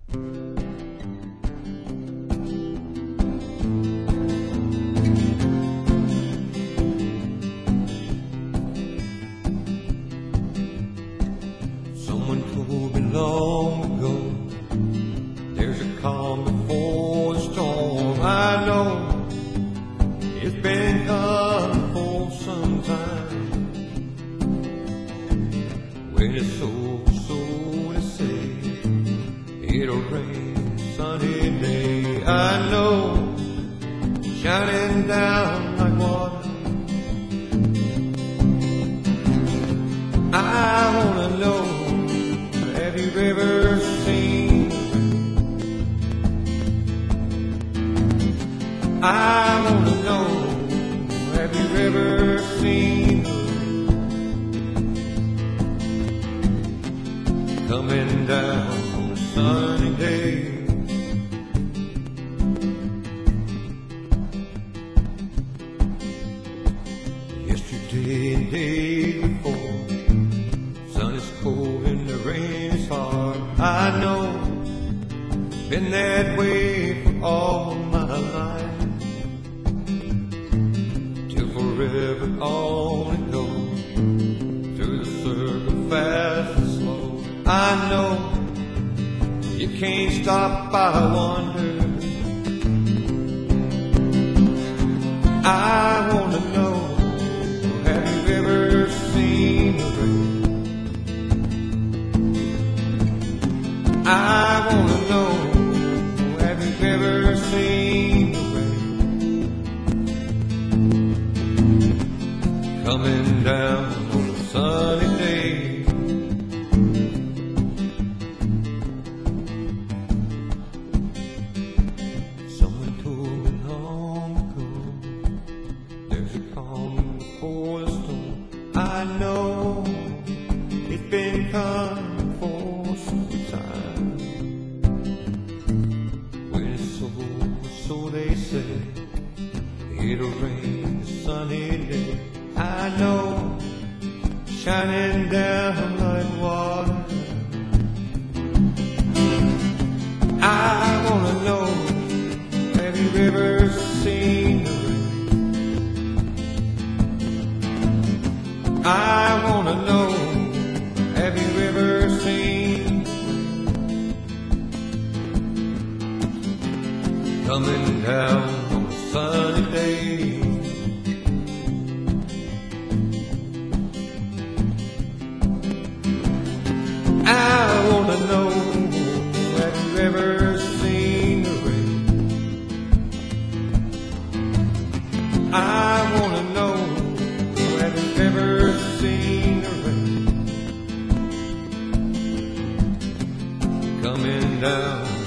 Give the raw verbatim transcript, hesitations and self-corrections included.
Someone told me long ago, there's a calm before the storm. I know it's been coming for some time. When it's so, so they say it'll rain sunny day. I know, shining down like water. I wanna know, have you ever seen? I wanna know, have you ever seen coming down on a sunny day? Yesterday and day before, sun is cold and the rain is hard. I know, been that way for all my life, till forever on it goes, through the circle fast and slow. I know, you can't stop, I wonder. I wanna know, have you ever seen the rain? I wanna know, have you ever seen the rain coming down on a sunny day? Someone told me long ago, there's a calm before the storm. I know, it's been coming for some time. When it's so, so they say it'll rain a sunny day. I know, shining down like water. I wanna know, have you ever seen the rain? I wanna know, have you ever seen coming down on a sunny day? I wanna know, have you ever seen the rain? I wanna know, have you ever seen the rain coming down